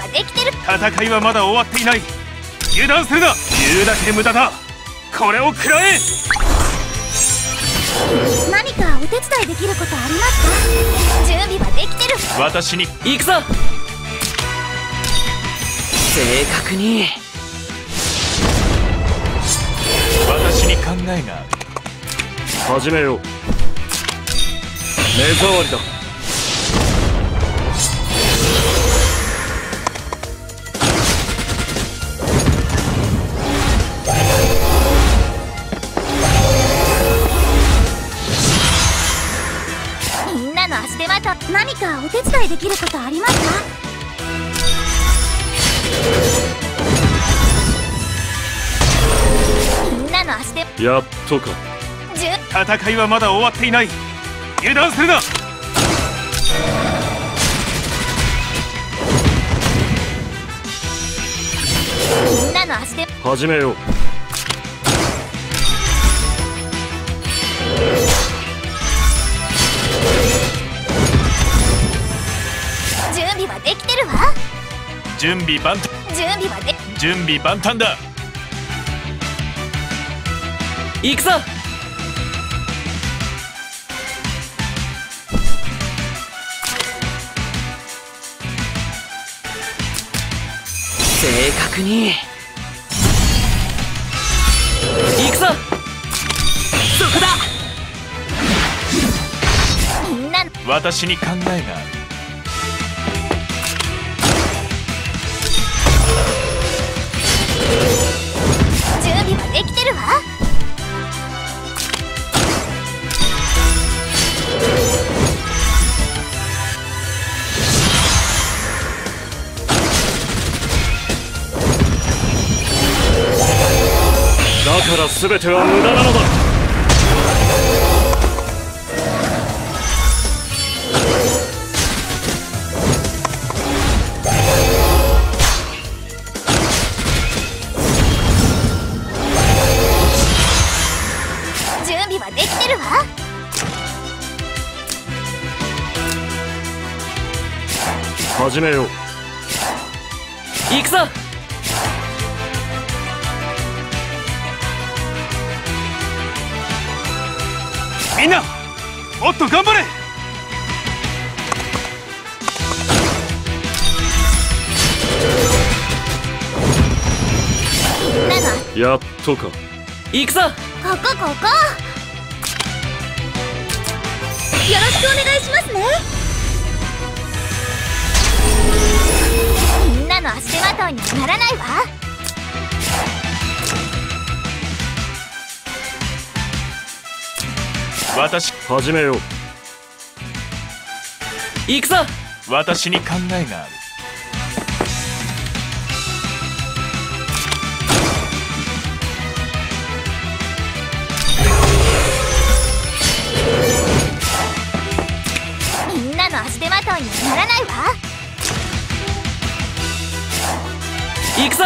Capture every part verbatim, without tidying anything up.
はできてる。 戦いはまだ終わっていない。油断するな。言うだけ無駄だ。これを食らえ。 何かお手伝いできることありますか？準備はできてる。 私に行くぞ。正確に。 私に考えがある。 始めよう。目障りだ。 みんなの足手まとい。何かお手伝いできることありますか？みんなの足手。 やっとか。 戦いはまだ終わっていない。油断するな。 みんなの足手。 始めよう。 準備はできてるわ。 準備万端。 準備はで準備万端だ。 行くぞ。正確に。行くぞ。そこだ。 みんな。 私に考えがある。 準備はできてるわ。 だから全ては無駄なのだ。 準備はできてるわ。 始めよう。 行くぞ。 みんなもっと頑張れ。 みんなの。 やっとか。 行くぞ。 ここここ。よろしくお願いしますね。みんなの足手まといにはならないわ。 私始めよう。 行くぞ。 私に考えがある。 みんなの足手まといにはならないわ。 行くぞ。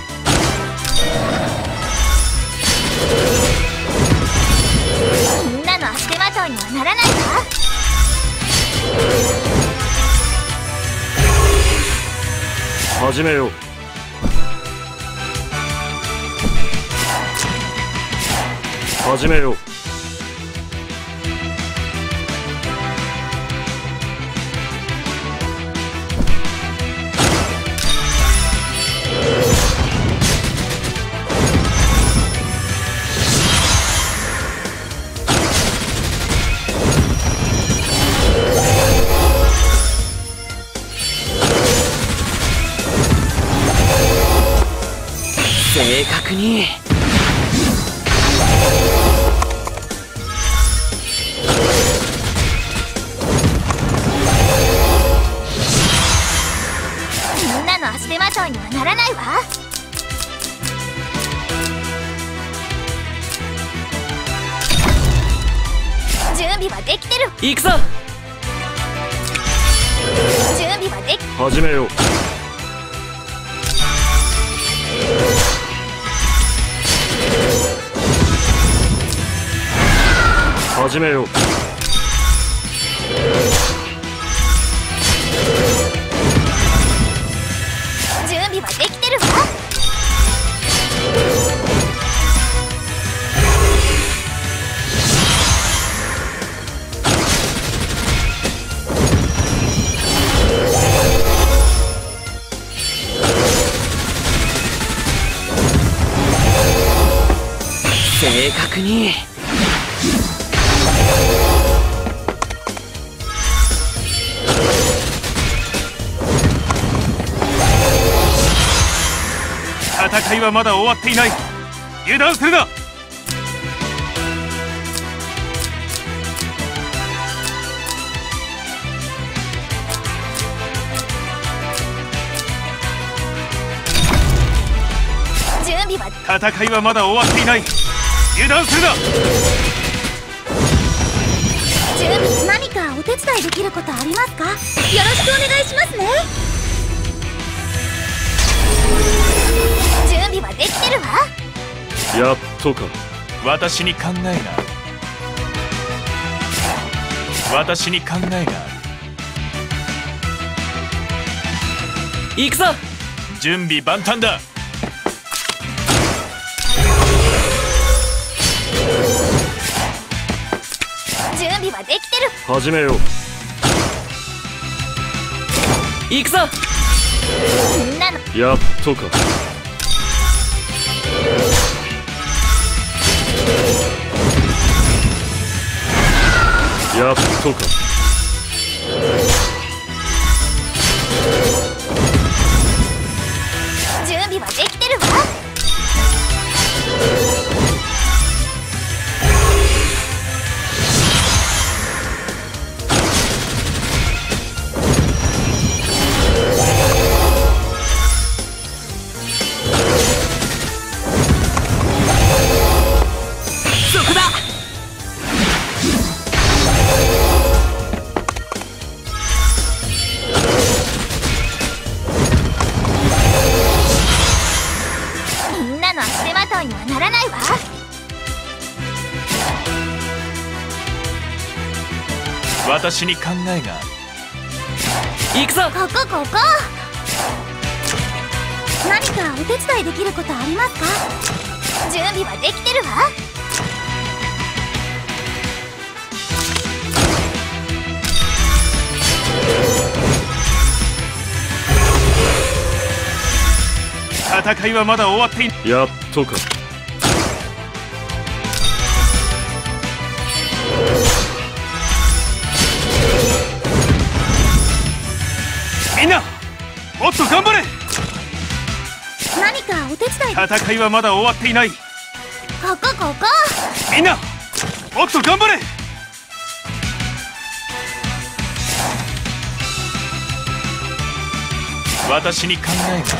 みんなの足手まといにはならないわ。 始めよう。始めよう。 正確に。 みんなの足手まといにはならないわ。準備はできてる。 行くぞ。 準備はでき。 始めよう。始めよう。 備はできてるわ。 正確に。 戦いはまだ終わっていない。油断するな。 準備は戦いはまだ終わっていない。油断するな。 準備、何かお手伝いできることありますか？よろしくお願いしますね。準備はできてるわ。 やっとか。 私に考えが私に考えが行くぞ。 準備万端だ。 準備はできてる。 始めよう。 行くぞ。 みんなのやっとか。やっとか。 準備はできてるわ。 そこだ。 みんなの足手まといにはならないわ。 私に考えがある。 行くぞ。 ここここ。何かお手伝いできることありますか？準備はできてるわ。 戦いはまだ終わっていない。 やっとか。 みんなもっと頑張れ。 何かお手伝い。 戦いはまだ終わっていない。 ここここ。 みんなもっと頑張れ。私に考えがある。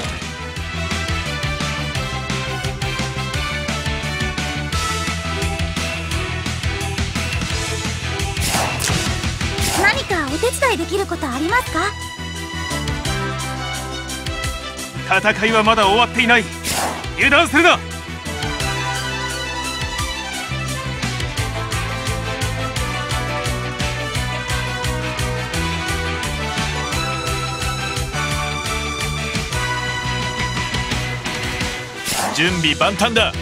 何かお手伝いできることありますか？ 戦いはまだ終わっていない。油断するな。準備万端だ。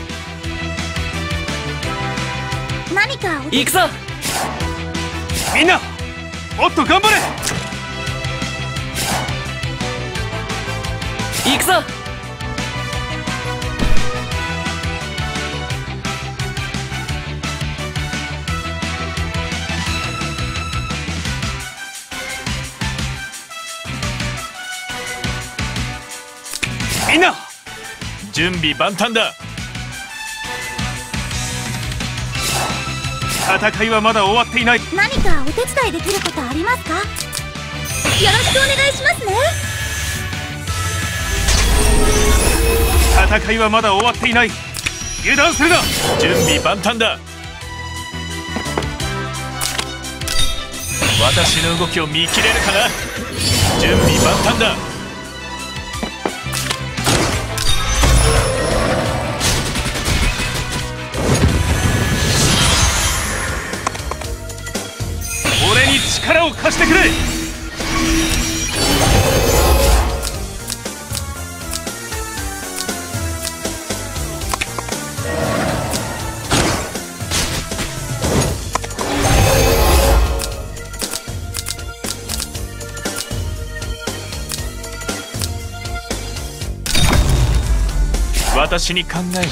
何かお手行くぞ。 みんなもっと頑張れ。 行くぞ。 みんな準備万端だ。戦いはまだ終わっていない。 何かお手伝いできることありますか？よろしくお願いしますね。 戦いはまだ終わっていない。油断するな。準備万端だ。私の動きを見切れるかな。準備万端だ。俺に力を貸してくれ。 私に考えが。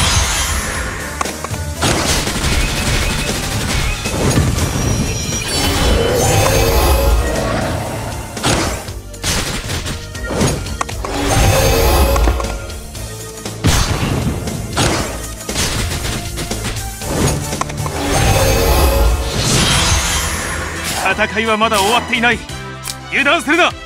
戦いはまだ終わっていない。油断するな。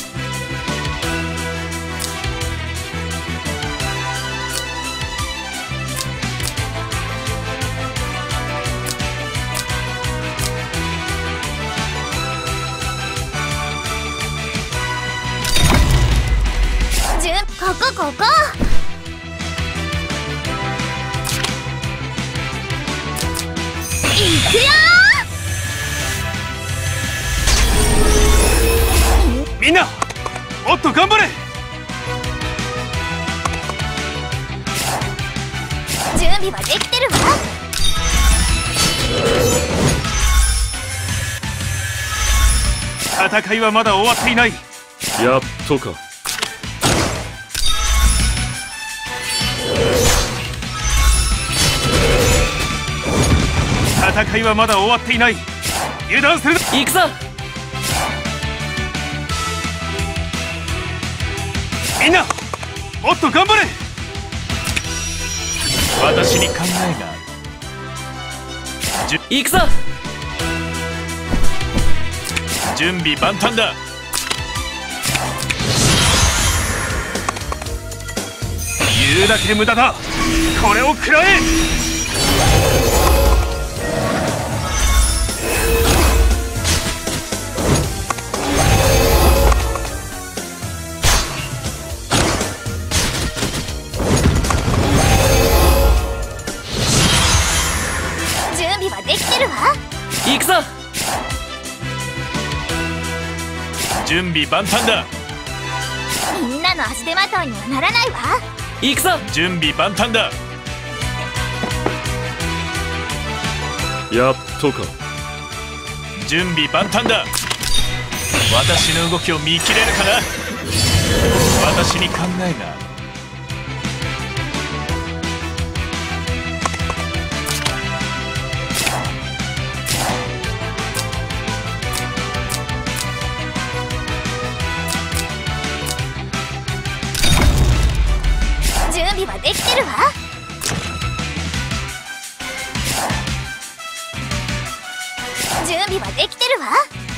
じゅんここここいくよー。 みんなもっと頑張れ。 準備はできてるわ。 戦いはまだ終わっていない。 やっとか。 戦いはまだ終わっていない。油断するな。 行くぞ。 みんなもっと頑張れ。 私に考えがある。じゅ行くぞ。準備万端だ。 言うだけ無駄だ。これを食らえ。 準備はできてるわ。 行くぞ。準備万端だ。 みんなの足手まといにはならないわ。 行くぞ。準備万端だ。 やっとか。 準備万端だ。私の動きを見切れるかな。私に考えがある。 準備はできてるわ。準備はできてるわ。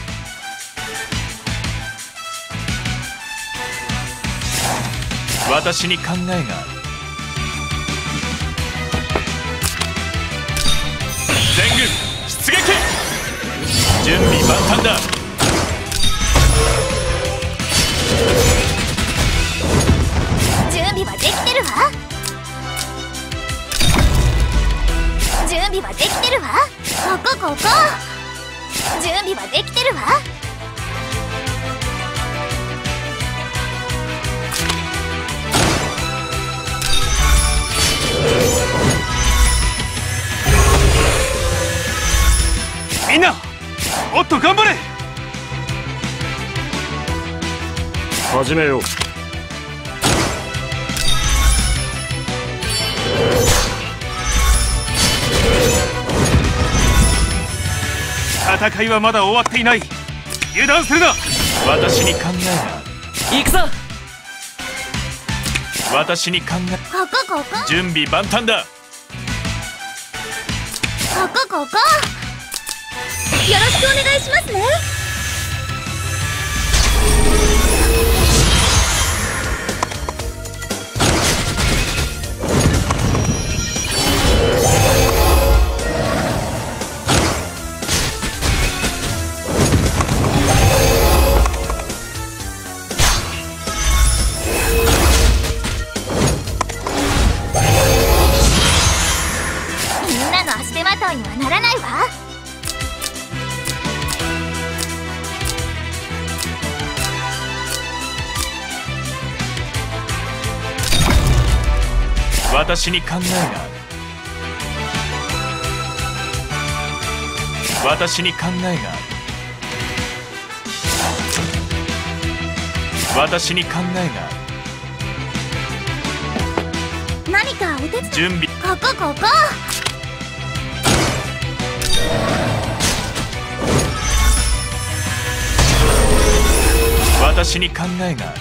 私に考えがある。全軍出撃。準備万端だ。 準備はできてるわ。準備はできてるわ。ここここ準備はできてるわ。 みんなもっと頑張れ。 始めよう。 戦いはまだ終わっていない。油断するな。 私に考えがある。行くぞ。私に考え。 ここここ準備万端だ。 ここここよろしくお願いしますね。みんなの足手まといにはならないわ。 私に考えがある。私に考えがある。私に考えがある。 何かお手伝い。 準備。 ここここ。 私に考えがある。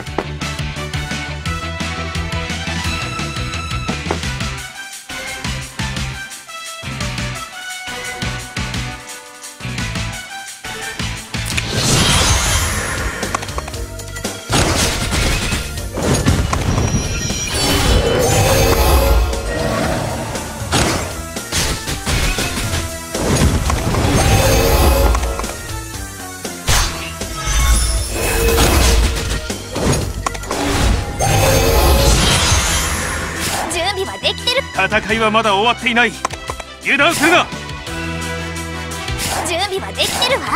戦いはまだ終わっていない。油断するな。 準備はできてるわ。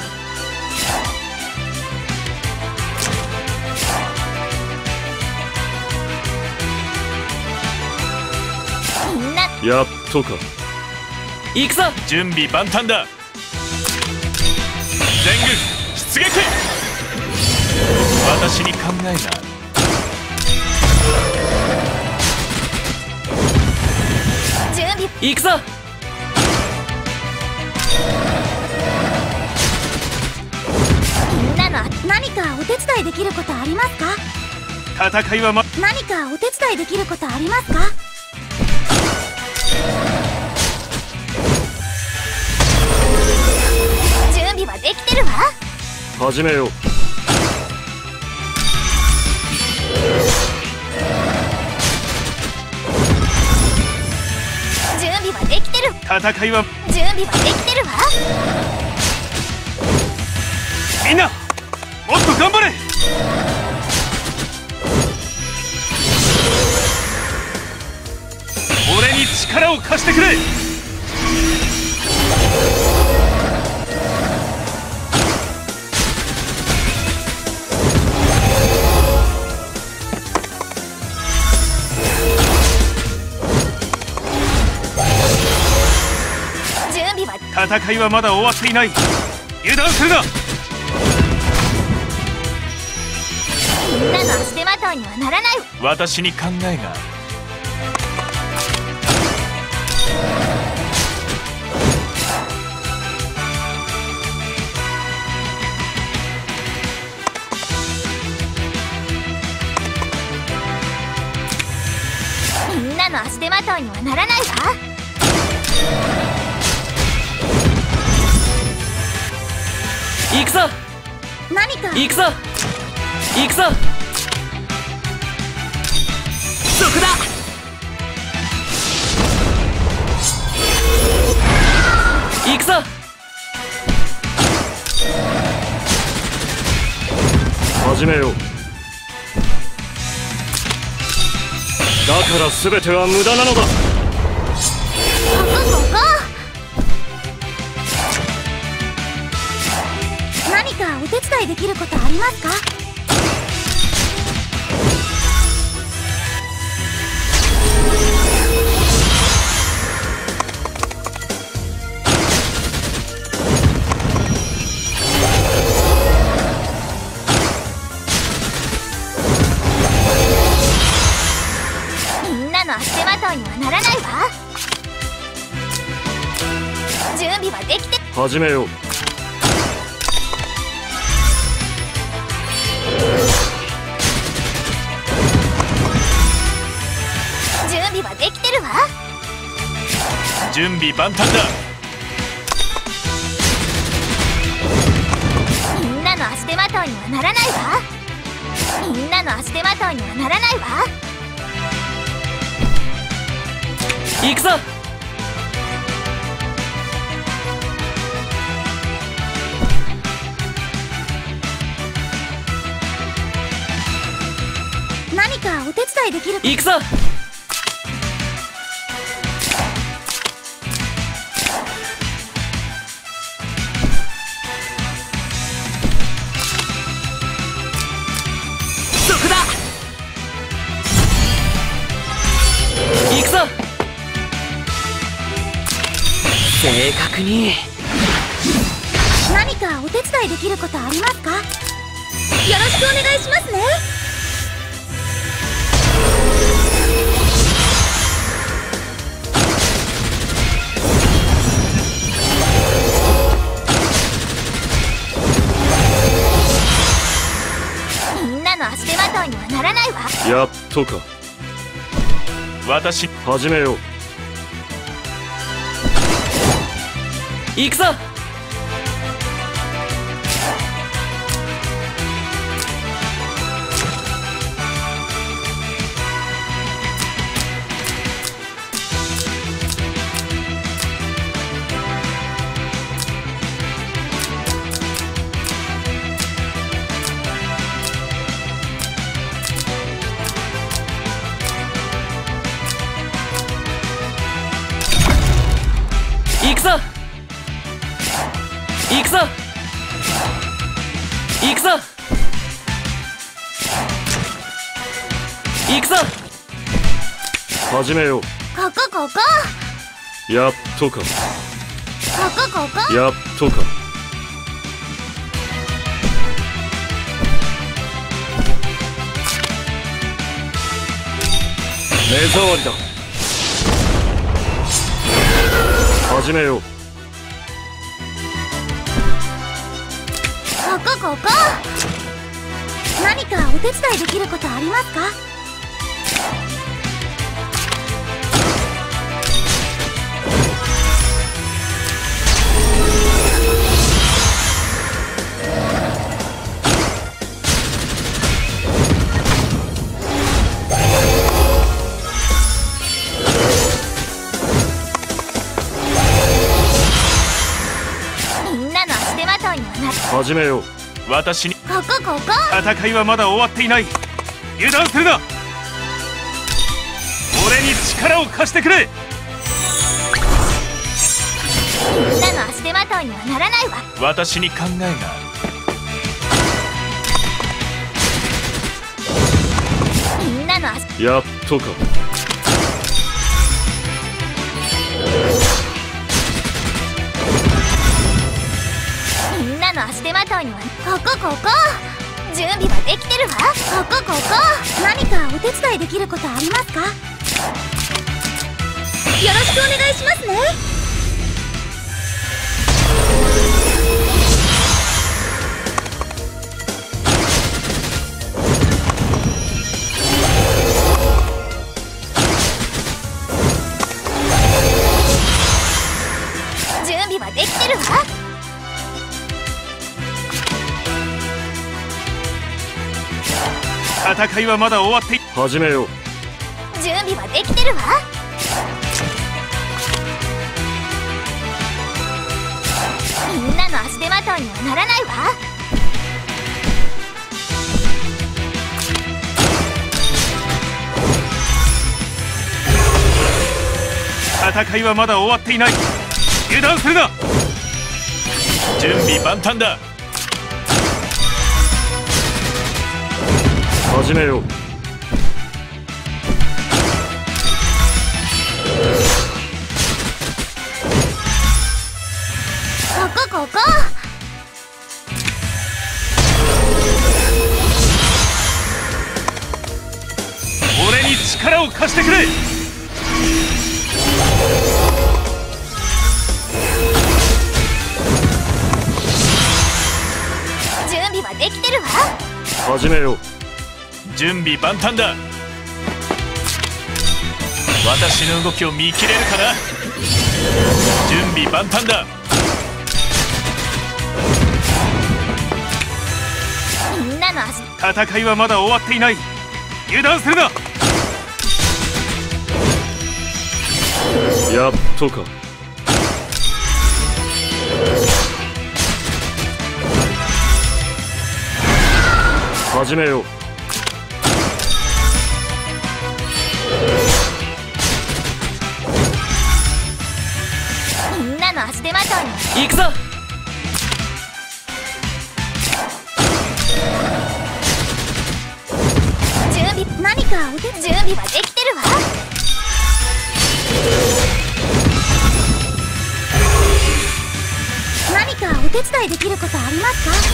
みんなやっとか。 行くぞ。準備万端だ。全軍出撃。私に考えがある。行くぞ。 みんなの何かお手伝いできることありますか。 戦いはま何かお手伝いできることありますか。準備はできてるわ。 始めよう。 できてる。 戦いは準備はできてるわ。 みんなもっと頑張れ。俺に力を貸してくれ。戦いはまだ終わっていない。油断するな。 みんなの足手まといにはならない。 私に考えがある。 みんなの足手まといにはならないわ。 行くぞ。 何か行くぞ。行くぞ。そこだ。行くぞ。 始めよう。だから全ては無駄なのだ。 ここここ。何かお手伝いできることありますか。みんなの足手まといにはならないわ。準備はできて。 始めよう。 準備はできてるわ。 準備万端だ。 みんなの足手まといにはならないわ。みんなの足手まといにはならないわ。 行くぞ。 何かお手伝いできる。 行くぞ。そこだ。行くぞ。正確に。 何かお手伝いできることありますか。よろしくお願いしますね。 わ。 やっとか。 私始めよう。 行くぞ。行くぞ。行くぞ。行くぞ。行くぞ。 始めよう。 ここここやっとか。 ここここ。 やっとか。目障りだ。始めよう。 ここここ。何かお手伝いできることありますか？みんなの足手まといにはなる。 始めよう。 私にここここ。 戦いはまだ終わっていない。油断するな。俺に力を貸してくれ。 みんなの足手まといにはならないわ。 私に考えがある。 みんなの足やっとか。 みんなの足手まといにはここここ。準備はできてるわ。ここここ。何かお手伝いできることありますか？よろしくお願いしますね。準備はできてるわ。 戦いはまだ終わってい始めよう。 準備はできてるわ。みんなの足手まといにはならないわ。 戦いはまだ終わっていない。油断するな。 準備万端だ。 始めよう。 ここここ。 俺に力を貸してくれ。 準備はできてるわ。 始めよう。 準備万端だ。私の動きを見切れるかな。準備万端だ。 みんなの足戦いはまだ終わっていない。油断するな。 やっとか。始めよう。 みんなの足手まといに行くぞ。 準備何かお手準備はできてるわ。何かお手伝いできることありますか？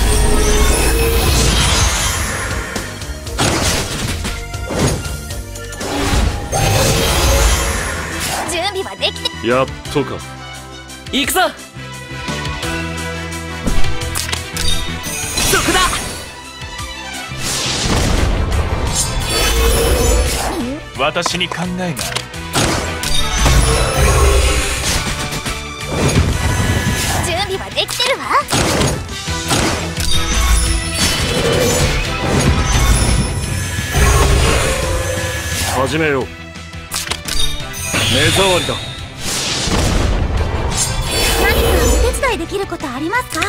準備はできてやっとか。 行くぞ。そこだ。 私に考えがある。 準備はできてるわ。 始めよう。目障りだ。 何かお手伝いできることありますか？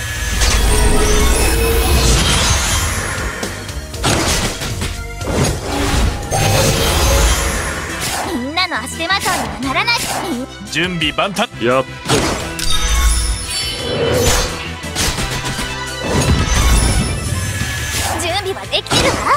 みんなの足手まといにはならない。 準備万端。 やっと準備はできてるわ。